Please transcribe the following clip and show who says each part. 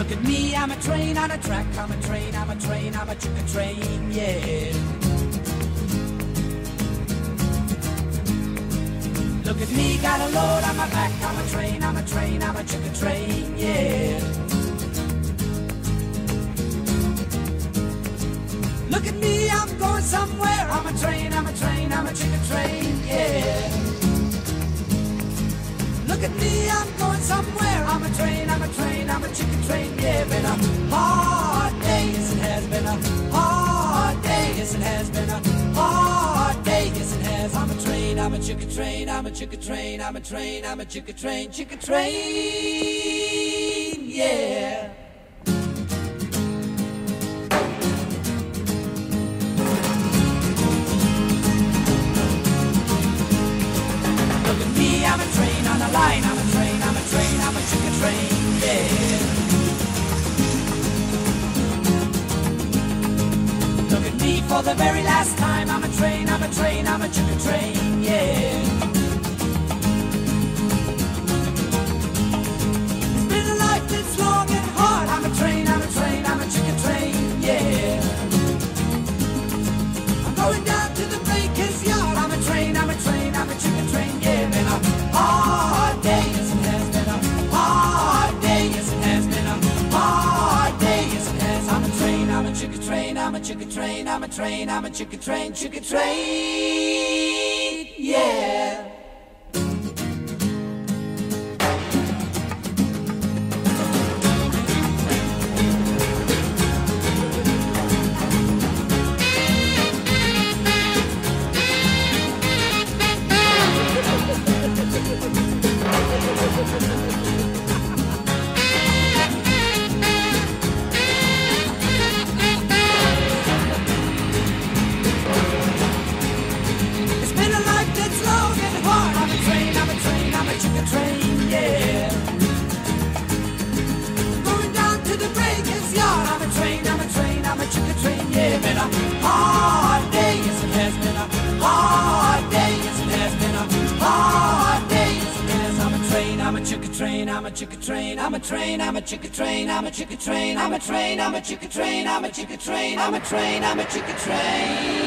Speaker 1: Look at me, I'm a train on a track, I'm a train, I'm a train, I'm a chicken train, yeah. Look at me, got a load on my back, I'm a train, I'm a train, I'm a chicken train, yeah. Look at me, I'm going somewhere, I'm a train, I'm a train, I'm a chicken train, yeah. Look at me, I'm going somewhere, I'm a train, I'm a train, I'm a chicken train, yeah. Been a hard day, yes it has been a hard day, yes it has been a hard day, yes it has. I'm a train, I'm a chicken train, I'm a chicken train, I'm a train, I'm a chicken train, yeah. Look at me, I'm a train on a line, I'm a train, I'm a train, I'm a chicken train, yeah. Look at me for the very last time, I'm a train, I'm a train, I'm a chicken train, yeah. It's been a life that's long and hard, I'm a train, I'm a train, I'm a chicken train, yeah. I'm going down to the baker's yard, I'm a train, I'm a train, I'm a chicken train, yeah. Been a hard day, yes it has been a hard day, yes it has been a hard day, yes it has. I'm a train, I'm a chicken train, I'm a chicken train, I'm a train, I'm a chicken train, yeah. I'm a chicken train, I'm a train, I'm a chicken train, I'm a chicken train, I'm a train, I'm a chicken train, I'm a chicken train, I'm a train, I'm a chicken train.